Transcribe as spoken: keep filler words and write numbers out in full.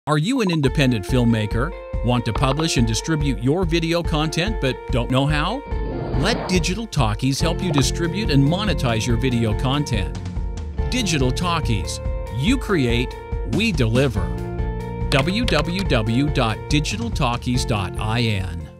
Are you an independent filmmaker? Want to publish and distribute your video content but don't know how? Let Digital Talkies help you distribute and monetize your video content. Digital Talkies. You create, we deliver. w w w dot digital talkies dot i n